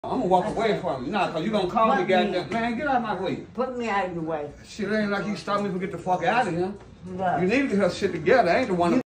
I'm gonna walk away from you. Nah, cause you gonna call me, goddamn. Man, get out of my way. Put me out of the way. Shit, it ain't like you stop me from get the fuck out of here. No. You need to get her shit together. I ain't the one.